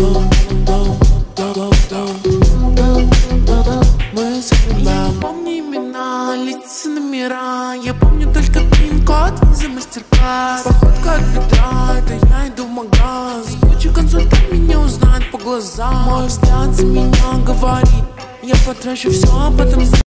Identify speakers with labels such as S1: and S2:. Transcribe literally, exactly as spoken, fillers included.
S1: Мы я не помню имена, лица, номера. Я помню только пин-код, виза, мастер-класс. Походка от бедра, это я иду в магаз. Куча консультант меня узнает по глазам. Мой взгляд за меня говорит: я потрачу все, а потом